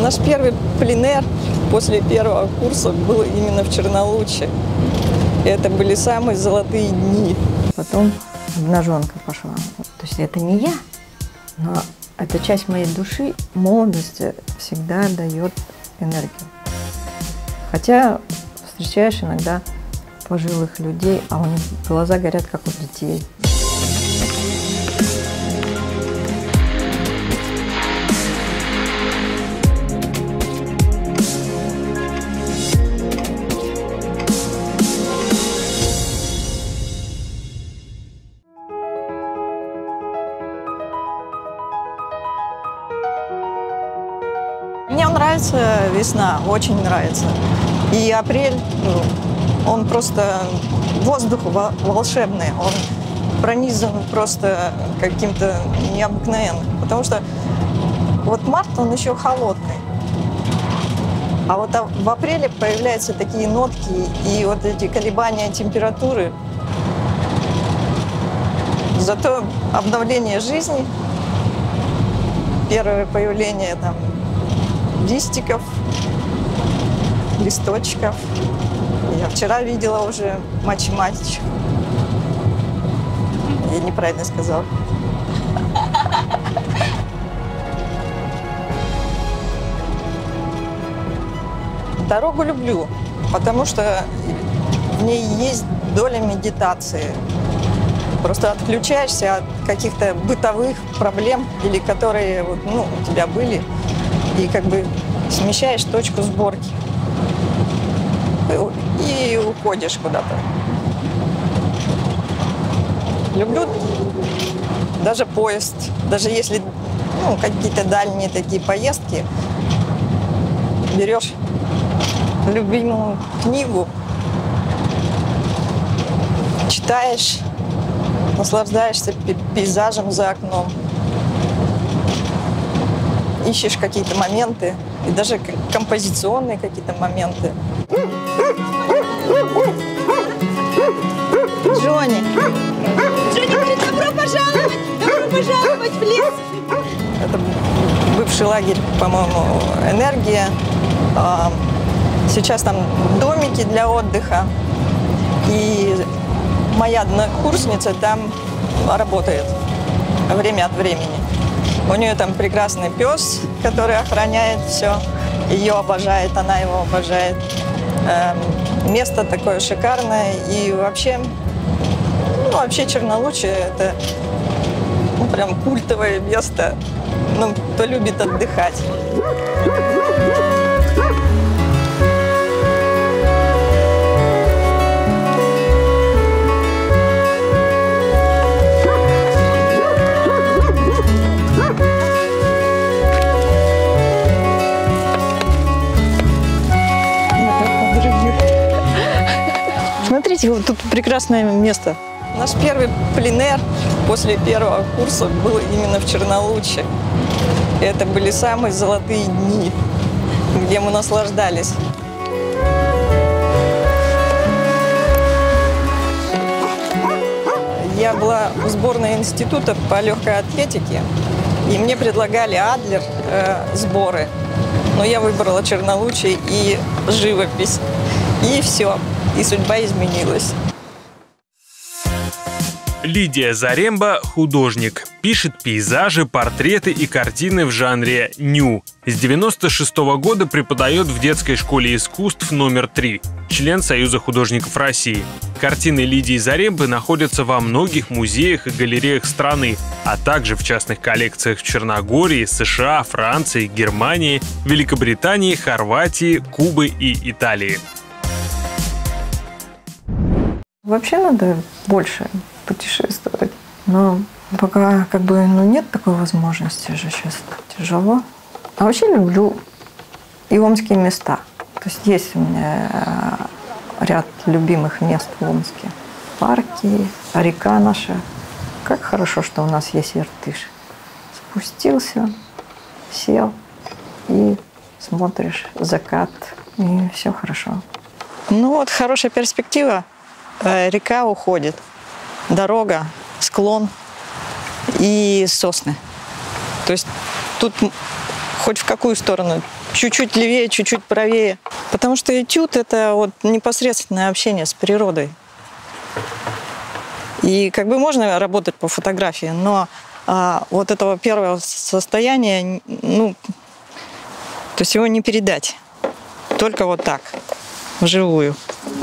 Наш первый пленэр после первого курса был именно в Чернолучье. Это были самые золотые дни. Потом обнаженка пошла. То есть это не я, но эта часть моей души молодости всегда дает энергию. Хотя встречаешь иногда пожилых людей, а у них глаза горят, как у детей. Мне нравится весна, очень нравится. И апрель, он просто воздух волшебный, он пронизан просто каким-то необыкновенным. Потому что вот март, он еще холодный. А вот в апреле появляются такие нотки и вот эти колебания температуры. Зато обновление жизни, первое появление там листиков, листочков. Я вчера видела уже матч-матч. Я неправильно сказала. Дорогу люблю, потому что в ней есть доля медитации. Просто отключаешься от каких-то бытовых проблем, или которые у тебя были, и как бы смещаешь точку сборки и уходишь куда-то. Люблю даже поезд, даже если какие-то дальние такие поездки, берешь любимую книгу, читаешь, наслаждаешься пейзажем за окном, ищешь какие-то моменты, и даже композиционные какие-то моменты. Джонни! Джонни говорит, добро пожаловать в лес! Это бывший лагерь, по-моему, «Энергия». Сейчас там домики для отдыха. И моя однокурсница там работает время от времени. У нее там прекрасный пес, который охраняет все. Ее обожает, она его обожает. Место такое шикарное. И вообще Чернолучье – это прям культовое место. Кто любит отдыхать. Смотрите, вот тут прекрасное место. Наш первый пленэр после первого курса был именно в Чернолучье. Это были самые золотые дни, где мы наслаждались. Я была в сборной института по легкой атлетике, и мне предлагали Адлер сборы. Но я выбрала Чернолучье и живопись. И все. И судьба изменилась. Лидия Заремба – художник. Пишет пейзажи, портреты и картины в жанре ню. С 1996 года преподает в детской школе искусств номер 3, член Союза художников России. Картины Лидии Зарембы находятся во многих музеях и галереях страны, а также в частных коллекциях в Черногории, США, Франции, Германии, Великобритании, Хорватии, Кубы и Италии. Вообще надо больше путешествовать, но пока нет такой возможности же, сейчас тяжело. А вообще люблю и омские места. То есть у меня ряд любимых мест в Омске. Парки, река наша. Как хорошо, что у нас есть Иртыш. Спустился, сел и смотришь закат, и все хорошо. Хорошая перспектива. Река уходит, дорога, склон и сосны. То есть тут хоть в какую сторону. Чуть-чуть левее, чуть-чуть правее. Потому что этюд – это вот непосредственное общение с природой. И как бы можно работать по фотографии, но вот этого первого состояния, ну, то есть его не передать. Только вот так, вживую.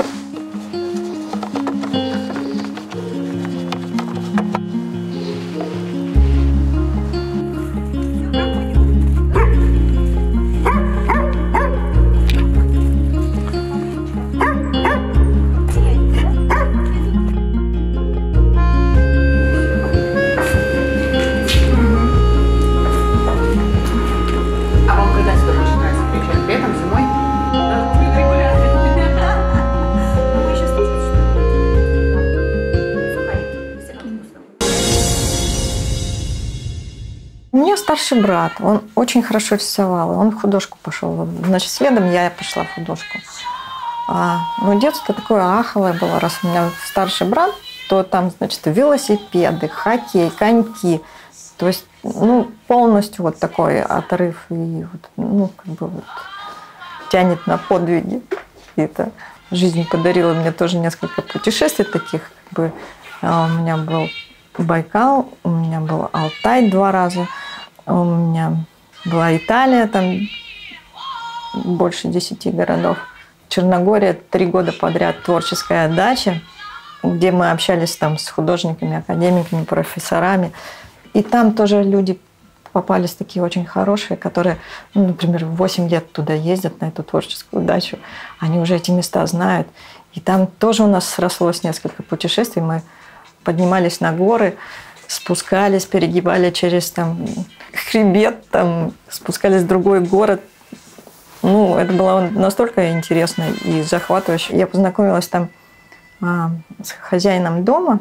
У меня старший брат, он очень хорошо рисовал, он в художку пошел. Значит, следом я пошла в художку. Но детство такое аховое было, раз у меня старший брат, то там, значит, велосипеды, хоккей, коньки. То есть, ну, полностью вот такой отрыв и вот, ну, как бы вот тянет на подвиги. И это жизнь подарила мне тоже несколько путешествий таких. Как бы, у меня был Байкал, у меня был Алтай 2 раза, у меня была Италия, там больше 10 городов. Черногория 3 года подряд творческая дача, где мы общались там с художниками, академиками, профессорами. И там тоже люди попались такие очень хорошие, которые, ну, например, 8 лет туда ездят на эту творческую дачу. Они уже эти места знают. И там тоже у нас срослось несколько путешествий. Мы поднимались на горы, спускались, перегибали через там хребет, там, спускались в другой город. Ну, это было настолько интересно и захватывающе. Я познакомилась там с хозяином дома,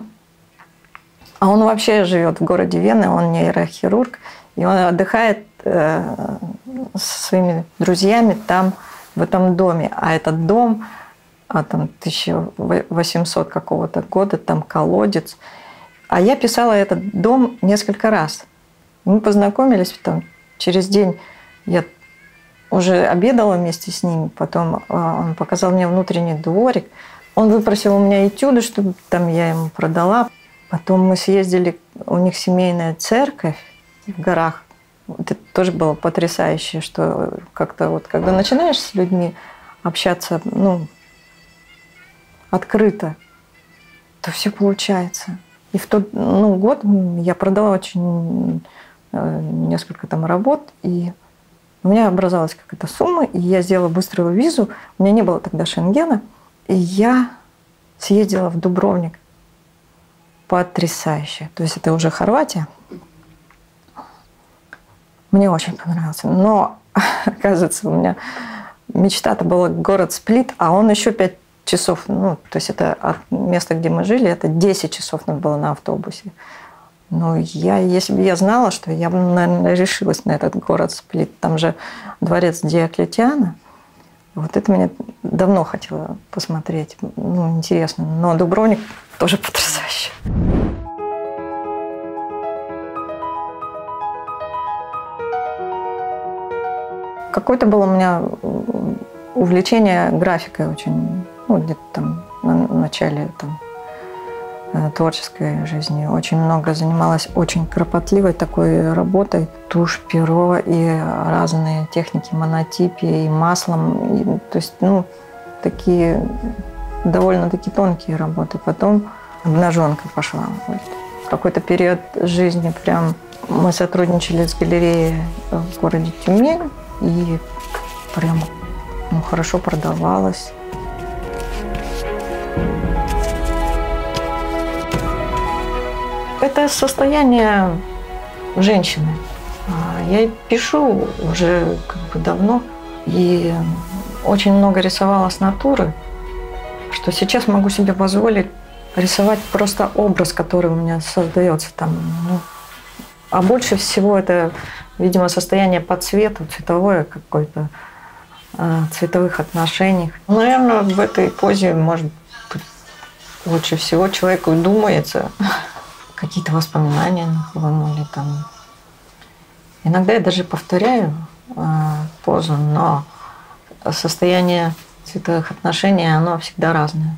а он вообще живет в городе Вена, он нейрохирург, и он отдыхает со своими друзьями там, в этом доме. А этот дом, там 1800 какого-то года, там колодец. А я писала этот дом несколько раз. Мы познакомились там, через день. Я уже обедала вместе с ним, потом он показал мне внутренний дворик. Он выпросил у меня этюды, чтобы там я ему продала. Потом мы съездили, у них семейная церковь в горах. Вот это тоже было потрясающе, что как-то вот, когда начинаешь с людьми общаться, ну, открыто, то все получается. И в тот год я продала очень несколько там работ, и у меня образовалась какая-то сумма, и я сделала быструю визу. У меня не было тогда Шенгена, и я съездила в Дубровник. Потрясающе. То есть это уже Хорватия. Мне очень понравился. Но, оказывается, у меня мечта-то была город Сплит, а он еще 5 часов. Ну, то есть это от места, где мы жили, это 10 часов надо было на автобусе. Но если бы я знала, что я бы, наверное, решилась на этот город Сплит. Там же дворец Диоклетиана. Вот это меня давно хотела посмотреть. Ну, интересно. Но Дубровник тоже потрясающе. Какое-то было у меня увлечение графикой очень, ну, где-то там на начале там, творческой жизни. Очень много занималась очень кропотливой такой работой. Тушь, перо и разные техники монотипии, и маслом. И, то есть, ну, такие довольно-таки тонкие работы. Потом обнаженка пошла. Вот. В какой-то период жизни прям мы сотрудничали с галереей в городе Тюмень. И прям хорошо продавалась. Это состояние женщины. Я пишу уже как бы давно и очень много рисовала с натуры, что сейчас могу себе позволить рисовать просто образ, который у меня создается там. Ну, а больше всего это, видимо, состояние по цвету, цветовое какое-то, цветовых отношений. Наверное, в этой позе, может быть, лучше всего человеку думается, какие-то воспоминания нахлынули там. Иногда я даже повторяю позу, но состояние световых отношений, оно всегда разное.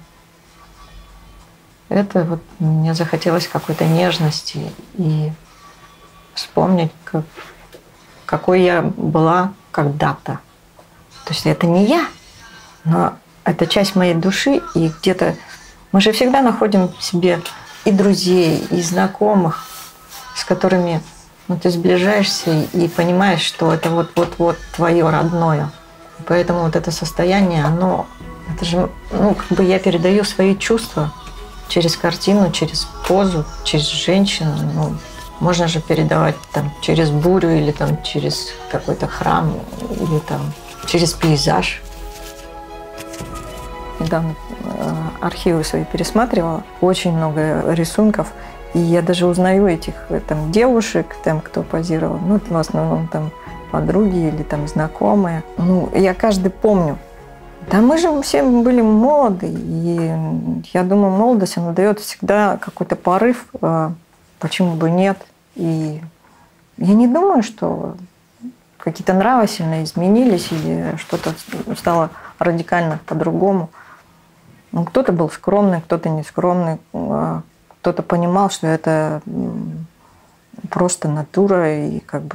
Это вот мне захотелось какой-то нежности и вспомнить, какой я была когда-то. То есть это не я, но это часть моей души, и где-то мы же всегда находим в себе и друзей, и знакомых, с которыми ты сближаешься и понимаешь, что это вот твое родное. Поэтому вот это состояние, это же, как бы я передаю свои чувства через картину, через позу, через женщину. Можно же передавать там через бурю или там через какой-то храм или там через пейзаж. Недавно архивы свои пересматривала, очень много рисунков, и я даже узнаю этих там девушек, там, кто позировал, в основном там подруги или там знакомые. Я каждый помню. Да мы же все были молоды, и я думаю, молодость, она дает всегда какой-то порыв, почему бы нет. И я не думаю, что какие-то нравы сильно изменились или что-то стало радикально по-другому. Кто-то был скромный, кто-то не скромный, кто-то понимал, что это просто натура, и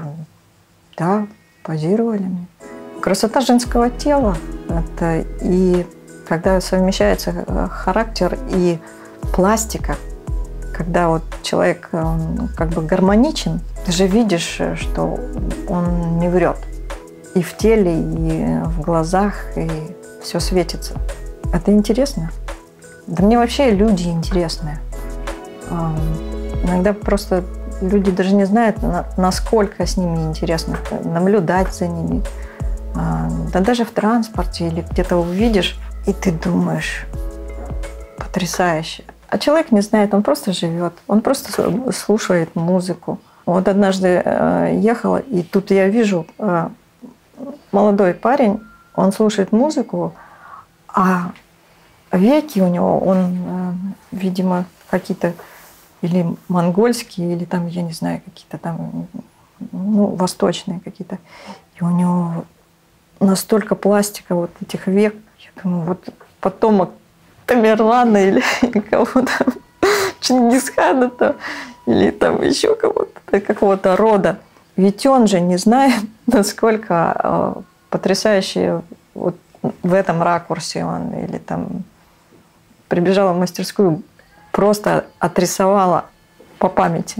позировали. Красота женского тела – это и когда совмещается характер и пластика, когда вот человек он гармоничен, ты же видишь, что он не врет. И в теле, и в глазах, и все светится. Это интересно. Да мне вообще люди интересные. Иногда просто люди даже не знают, насколько с ними интересно наблюдать за ними. Да даже в транспорте или где-то увидишь, и ты думаешь, потрясающе. А человек не знает, он просто живет, он просто слушает музыку. Вот однажды ехала, и тут я вижу молодой парень, он слушает музыку, а веки у него, он, видимо, какие-то или монгольские, или там, я не знаю, какие-то там, восточные какие-то. И у него настолько пластика вот этих век. Я думаю, вот потомок Тамерлана или кого-то, Чингисхана там, или там еще кого-то, какого-то рода. Ведь он же не знает, насколько потрясающе вот в этом ракурсе он, или там прибежала в мастерскую, просто отрисовала по памяти.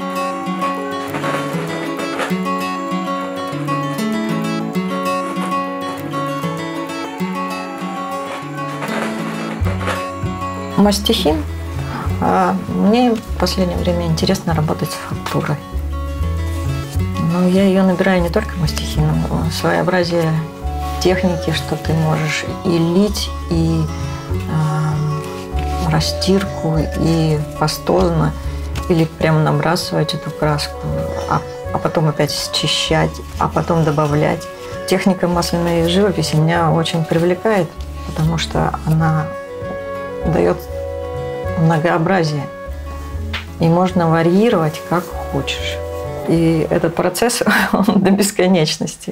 Мастихин. Мне в последнее время интересно работать с фактурой. Но я ее набираю не только мастихином, но своеобразие техники, что ты можешь и лить, и растирку, и пастозно, или прям набрасывать эту краску, а потом опять счищать, а потом добавлять. Техника масляной живописи меня очень привлекает, потому что она дает многообразие. И можно варьировать как хочешь. И этот процесс он до бесконечности.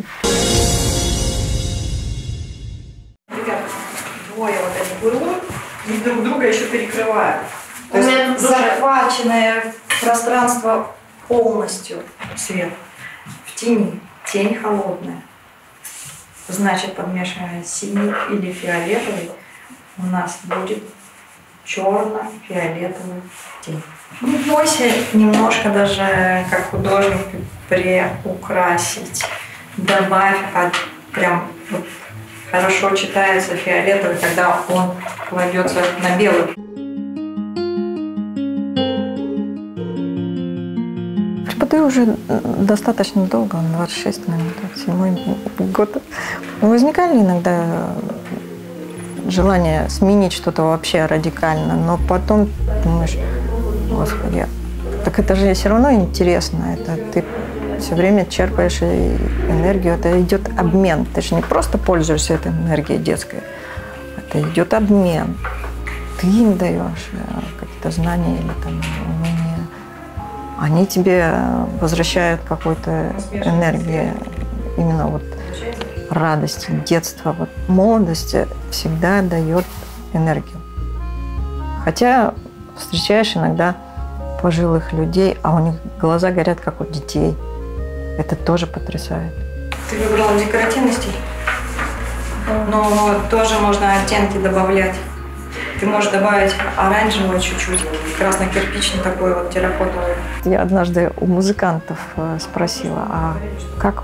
Ребята, двое вот они плывут и друг друга еще перекрывают. То есть захваченное пространство полностью свет. В тени. Тень холодная. Значит, подмешивая синий или фиолетовый, у нас будет черно-фиолетовый тень. Не бойся немножко даже как художник приукрасить. Добавь, прям вот хорошо читается фиолетовый, когда он кладется на белый. Преподаю уже достаточно долго, 26, наверное, 27 год. Возникали иногда желание сменить что-то вообще радикально, но потом думаешь, господи, так это же все равно интересно, это ты все время черпаешь энергию, это идет обмен, ты же не просто пользуешься этой энергией детской, это идет обмен, ты им даешь какие-то знания или там умения, они тебе возвращают какую-то энергию, именно вот радость, детство, вот молодость всегда дает энергию. Хотя встречаешь иногда пожилых людей, а у них глаза горят, как у детей. Это тоже потрясает. Ты выбрала декоративный стиль? Но тоже можно оттенки добавлять. Ты можешь добавить оранжевого чуть-чуть, красно-кирпичный такой вот терракотовый. Я однажды у музыкантов спросила, а как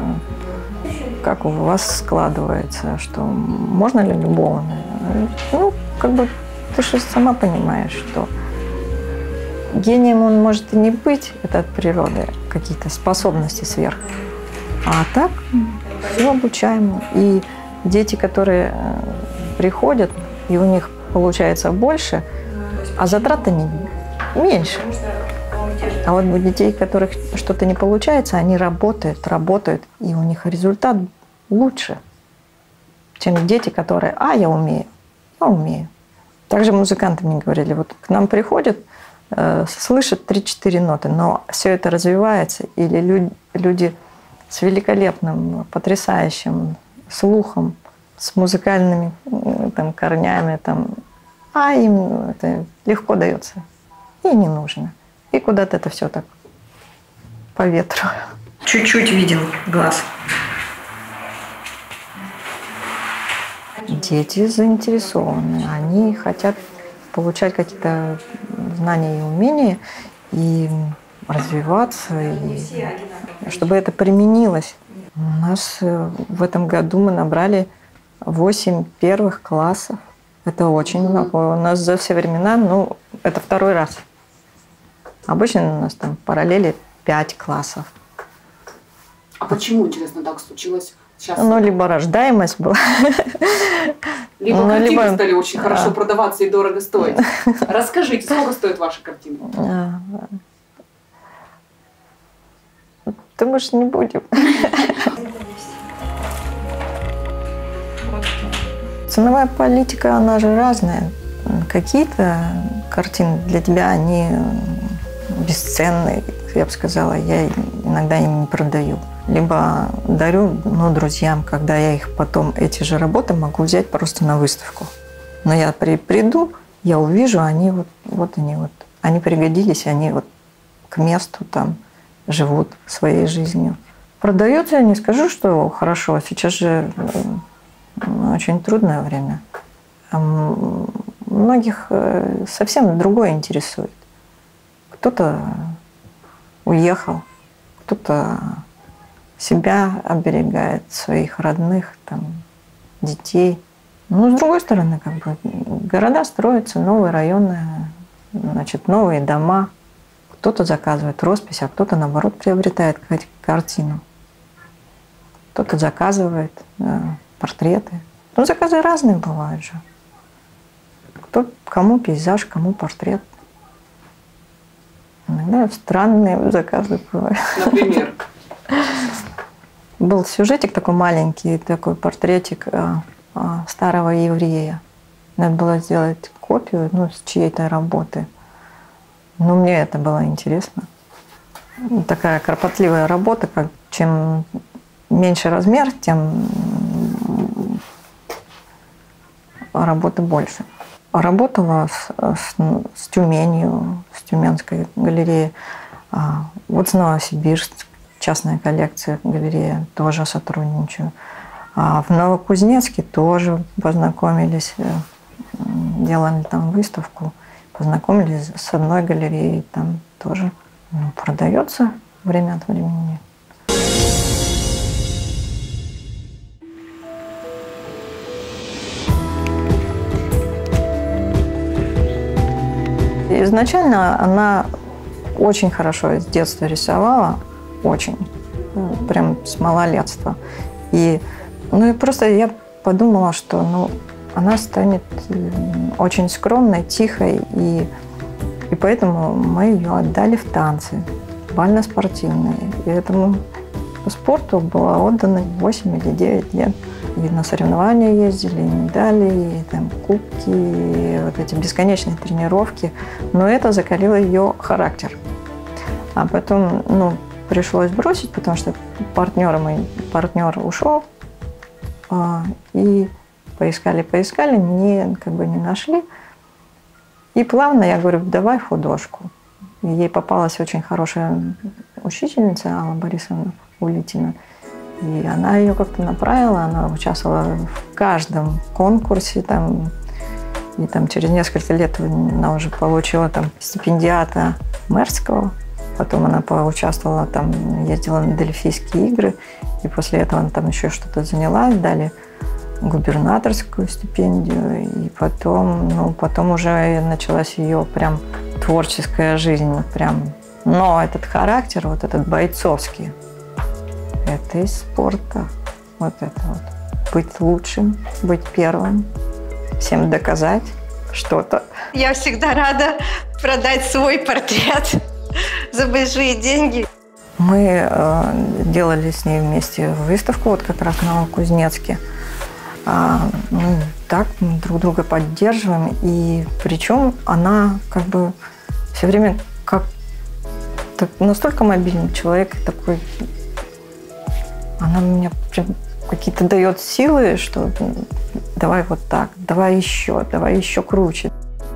у вас складывается, что можно ли любовное? Ну, как бы ты же сама понимаешь, что гением он может и не быть, это от природы, какие-то способности сверх. А так все обучаемо. И дети, которые приходят, и у них получается больше, а затраты меньше. А вот у детей, у которых что-то не получается, они работают, и у них результат лучше, чем дети, которые я умею. Также музыканты мне говорили, вот к нам приходят, слышат 3-4 ноты, но все это развивается, или люди с великолепным, потрясающим слухом, с музыкальными там, корнями, им это легко дается и не нужно. И куда-то это все так по ветру. Чуть-чуть виден глаз. Дети заинтересованы, они хотят получать какие-то знания и умения, и развиваться, и чтобы это применилось. У нас в этом году мы набрали 8 первых классов. Это очень много. У нас за все времена, это второй раз. Обычно у нас там параллели 5 классов. А почему, интересно, так случилось? Сейчас... либо рождаемость была. Либо картины стали очень хорошо продаваться и дорого стоить. Расскажите, сколько стоят ваши картины? Думаешь, не будем? Ценовая политика, она же разная. Какие-то картины для тебя, они бесценные, я бы сказала. Я иногда им не продаю. Либо дарю, друзьям, когда я их потом, эти же работы, могу взять просто на выставку. Но я приду, я увижу, они они пригодились, они к месту там живут своей жизнью. Продается, я не скажу, что хорошо. Сейчас же очень трудное время. А многих совсем другое интересует. Кто-то уехал, кто-то себя оберегает, своих родных, детей. С другой стороны, города строятся, новые районы, новые дома. Кто-то заказывает роспись, а кто-то, наоборот, приобретает картину. Кто-то заказывает портреты. Заказы разные бывают же. Кому пейзаж, кому портрет. Иногда странные заказы бывают. Например? Был сюжетик такой маленький, такой портретик старого еврея. Надо было сделать копию с чьей-то работы. Мне это было интересно. Такая кропотливая работа, чем меньше размер, тем работы больше. Работала с Тюменью, с Тюменской галереей. С Новосибирск, частная коллекция, галерея, тоже сотрудничаю. В Новокузнецке тоже познакомились, делали там выставку, познакомились с одной галереей, там тоже продается время от времени. Изначально она очень хорошо с детства рисовала, очень, прям с малолетства. И просто я подумала, что она станет очень скромной, тихой, и поэтому мы ее отдали в танцы, бально-спортивные. И этому спорту было отдано 8 или 9 лет. И на соревнования ездили, и медали, и кубки, и эти бесконечные тренировки. Но это закалило ее характер. А потом, пришлось бросить, потому что партнер ушел. И поискали, не нашли. И плавно я говорю, давай художку. И ей попалась очень хорошая учительница Алла Борисовна Улитина. И она ее как-то направила, она участвовала в каждом конкурсе. И через несколько лет она уже получила стипендиата Мерского. Потом она поучаствовала, ездила на Дельфийские игры. И после этого она еще что-то заняла, дали губернаторскую стипендию. И потом уже началась ее прям творческая жизнь. Но этот характер, вот этот бойцовский, это из спорта. Вот это вот. Быть лучшим, быть первым, всем доказать что-то. Я всегда рада продать свой портрет за большие деньги. Мы делали с ней вместе выставку, вот как раз на Кузнецке. Так мы друг друга поддерживаем. И причем она все время настолько мобильный человек, такой. Она мне какие-то дает силы, что давай вот так, давай еще круче.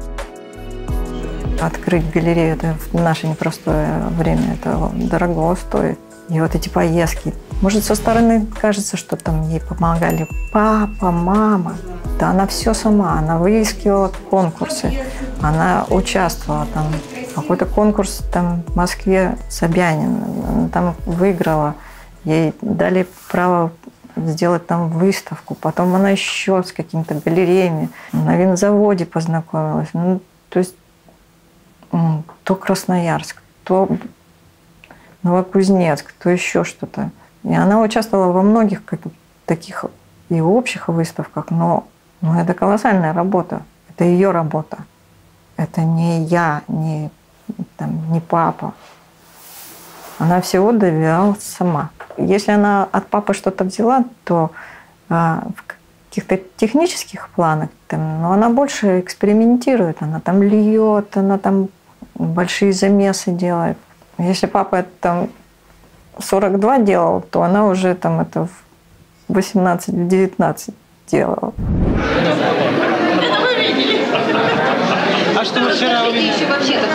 Открыть галерею, это в наше непростое время, это дорого стоит. И вот эти поездки. Может, со стороны кажется, что ей помогали папа, мама. Да она все сама, она выискивала конкурсы, она участвовала какой-то конкурс в Москве Собянин, она там выиграла, ей дали право сделать выставку, потом она еще с какими-то галереями на винзаводе познакомилась. То есть то Красноярск, то Новокузнецк, то еще что-то. И она участвовала во многих таких и общих выставках, но это колоссальная работа. Это ее работа. Это не я, не папа. Она всего добивалась сама. Если она от папы что-то взяла, то в каких-то технических планах, она больше экспериментирует. Она льет, она большие замесы делает. Если папа 42 делал, то она уже это в 18-19 делала. Это вы видели? А что вы вчера увидели? Еще вообще-то.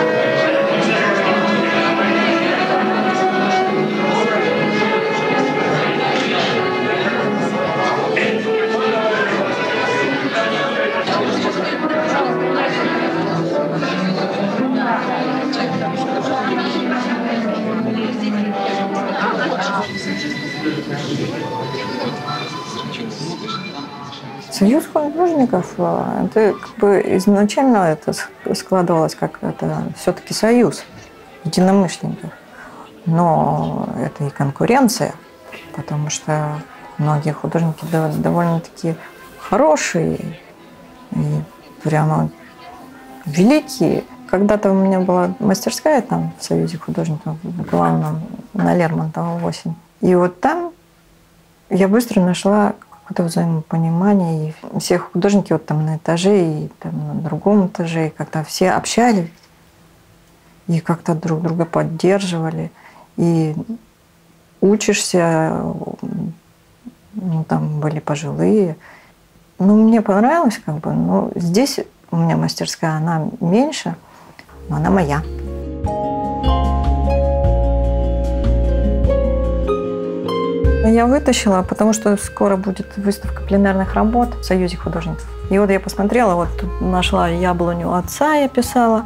Союз художников, это изначально это складывалось как это все-таки союз единомышленников. Но это и конкуренция, потому что многие художники довольно-таки хорошие и прямо великие. Когда-то у меня была мастерская в Союзе художников, в главном, на Лермонтова 8. И вот там я быстро нашла какое-то взаимопонимание. И все художники на этаже и на другом этаже, и как-то все общались и как-то друг друга поддерживали. И учишься, там были пожилые. Мне понравилось, здесь у меня мастерская, она меньше, но она моя. Я вытащила, потому что скоро будет выставка пленарных работ в Союзе художников. И вот я посмотрела, тут нашла яблоню отца, я писала.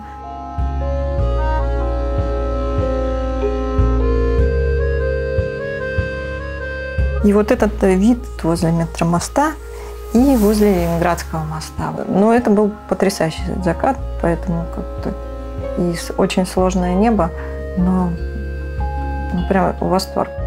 И вот этот вид возле метромоста и возле Ленинградского моста. Это был потрясающий закат, поэтому и очень сложное небо, но прям восторг.